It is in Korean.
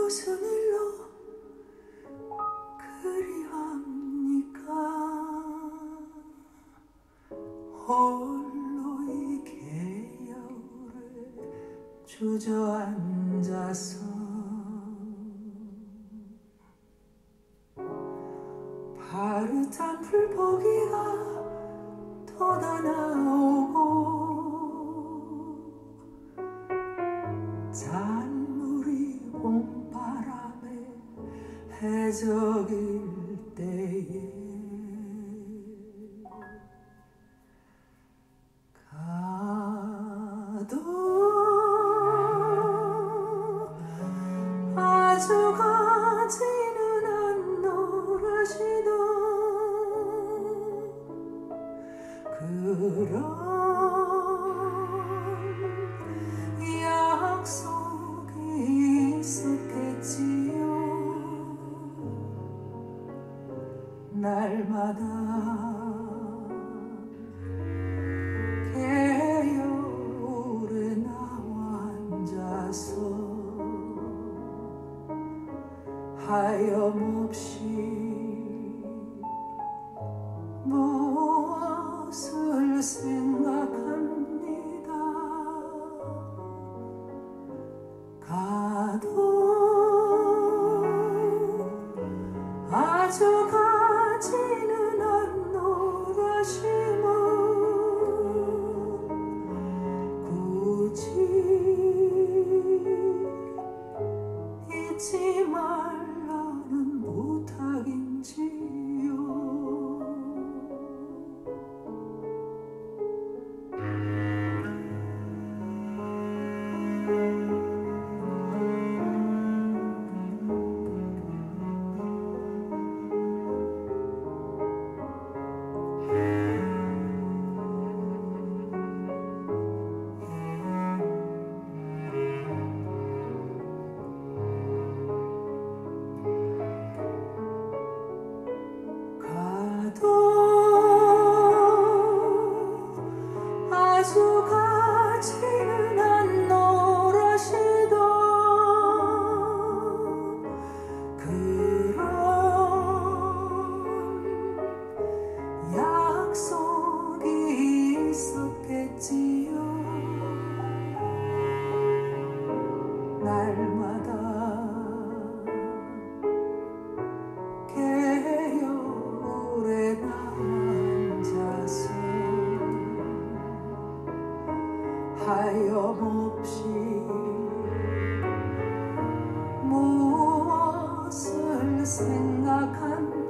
무슨 일로 그리합니까? 홀로 이 개울에 주저앉아서 파릇한 풀포기가 돋아나오고 잔물이 봄바람에 해적일 때에 가도 아주 가지는 않노라시도 그런 약속이 있었겠지요. 날마다 개울에 나와 앉아서 하염없이 무엇을 생각합니다. 가도 아주 가지는 않노라시면 굳이 잊지 말라는 부탁인지요. 아주 가지는 않노라시도 그런 약속이 있었겠지요. 날마다 개울에 앉아서 하염없이 무엇을 생각한